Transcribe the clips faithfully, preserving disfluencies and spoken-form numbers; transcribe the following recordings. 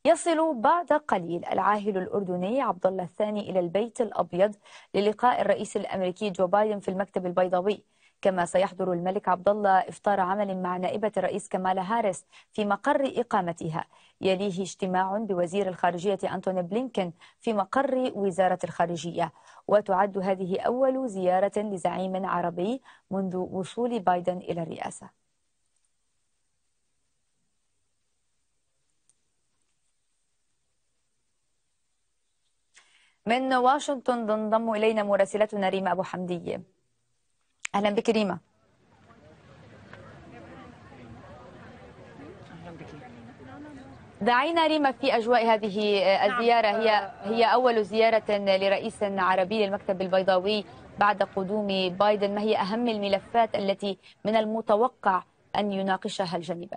يصل بعد قليل العاهل الأردني عبد الله الثاني إلى البيت الأبيض للقاء الرئيس الأمريكي جو بايدن في المكتب البيضاوي، كما سيحضر الملك عبد الله إفطار عمل مع نائبة الرئيس كمالا هاريس في مقر إقامتها. يليه اجتماع بوزير الخارجية أنتوني بلينكن في مقر وزارة الخارجية، وتعد هذه أول زيارة لزعيم عربي منذ وصول بايدن إلى الرئاسة. من واشنطن تنضم إلينا مراسلتنا ريما أبو حمدية. أهلا بك ريما. دعينا ريما في أجواء هذه الزيارة، هي هي أول زيارة لرئيس عربي للمكتب البيضاوي بعد قدوم بايدن. ما هي أهم الملفات التي من المتوقع أن يناقشها الجانبان؟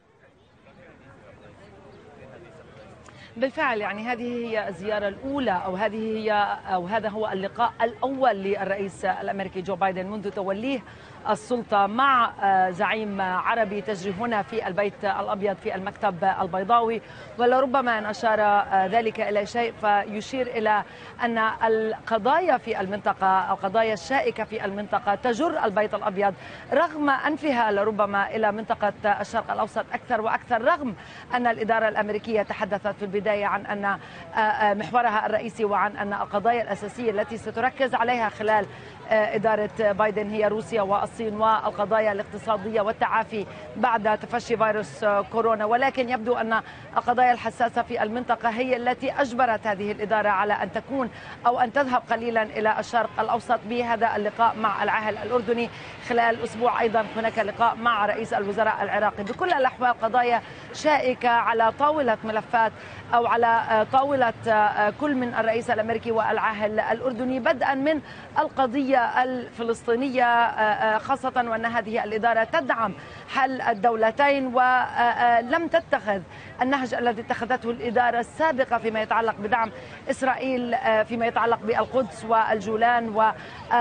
بالفعل يعني هذه هي الزيارة الأولى أو هذه هي أو هذا هو اللقاء الأول للرئيس الأمريكي جو بايدن منذ توليه السلطة مع زعيم عربي تجري هنا في البيت الأبيض في المكتب البيضاوي. ولربما أن أشار ذلك إلى شيء فيشير إلى أن القضايا في المنطقة القضايا الشائكة في المنطقة تجر البيت الأبيض رغم أنفها لربما إلى منطقة الشرق الأوسط أكثر وأكثر، رغم أن الإدارة الأمريكية تحدثت في البداية عن أن محورها الرئيسي وعن أن القضايا الأساسية التي ستركز عليها خلال إدارة بايدن هي روسيا والصين والقضايا الاقتصادية والتعافي بعد تفشي فيروس كورونا. ولكن يبدو أن القضايا الحساسة في المنطقة هي التي أجبرت هذه الإدارة على أن تكون أو أن تذهب قليلا إلى الشرق الأوسط بهذا اللقاء مع العاهل الأردني. خلال أسبوع أيضا هناك لقاء مع رئيس الوزراء العراقي. بكل الأحوال قضايا شائكة على طاولة ملفات أو على طاولة كل من الرئيس الأمريكي والعاهل الأردني، بدءا من القضية الفلسطينية خاصة وأن هذه الإدارة تدعم حل الدولتين ولم تتخذ النهج الذي اتخذته الإدارة السابقة فيما يتعلق بدعم إسرائيل فيما يتعلق بالقدس والجولان وما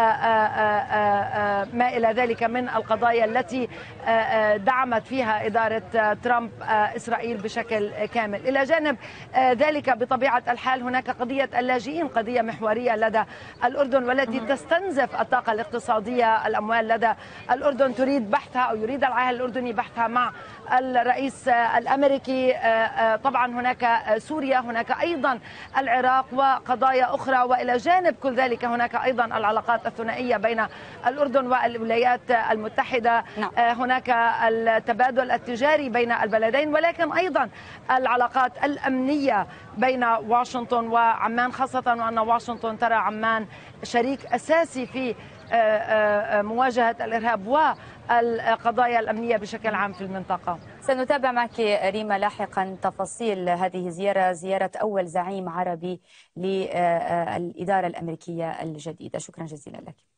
إلى ذلك من القضايا التي دعمت فيها إدارة ترامب إسرائيل بشكل كامل. إلى جانب ذلك بطبيعة الحال هناك قضية اللاجئين، قضية محورية لدى الأردن والتي تستنزف الطاقة الاقتصادية. الأموال لدى الأردن تريد بحثها أو يريد العاهل الأردني بحثها مع الرئيس الأمريكي. طبعا هناك سوريا، هناك أيضا العراق وقضايا أخرى. وإلى جانب كل ذلك هناك أيضا العلاقات الثنائية بين الأردن والولايات المتحدة. هناك التبادل التجاري بين البلدين، ولكن أيضا العلاقات الأمنية بين واشنطن وعمان، خاصة وأن واشنطن ترى عمان شريك أساسي في مواجهة الإرهاب والقضايا الأمنية بشكل عام في المنطقة. سنتابع معك ريما لاحقا تفاصيل هذه الزيارة، زيارة أول زعيم عربي للإدارة الأمريكية الجديدة. شكرا جزيلا لك.